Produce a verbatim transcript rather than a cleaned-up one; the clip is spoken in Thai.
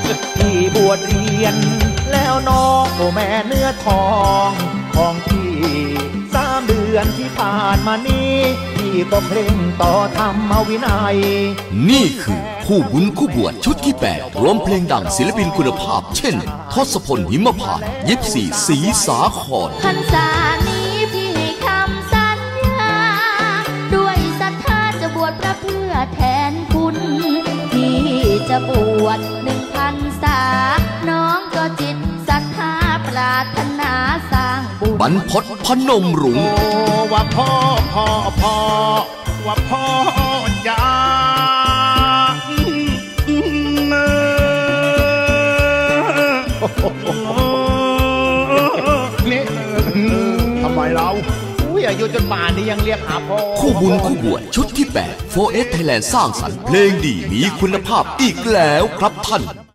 ที่บวชเรียนแล้วน้องโอแม่เนื้อทองของพี่สามเดือนที่ผ่านมานี้พี่ก็เพ่งต่อธรรมวินัยนี่คือคู่บุญคู่บวชชุดที่แปดรวมเพลงดังศิลปินคุณภาพเช่นทศพลหิมพานต์ยิปซีศรีสาครพรรษานี้พี่ให้คำสัญญาด้วยศรัทธาจะบวชพระเพื่อแทนคุณพี่จะบวชหนึ่งพรรษาน้องก็จิตศรัทธาปรารถนาสร้างบุญบรรพตพนมรุ้งว่าพ่อพ่อพ่อว่าพ่อจ๋านี่ทำไมเราอายุจนป่านนี้ยังเรียกหาพ่อคู่บุญคู่บวชชุดที่แปด โฟร์ เอส Thailand สร้างสรรค์เพลงดีมีคุณภาพอีกแล้วครับท่าน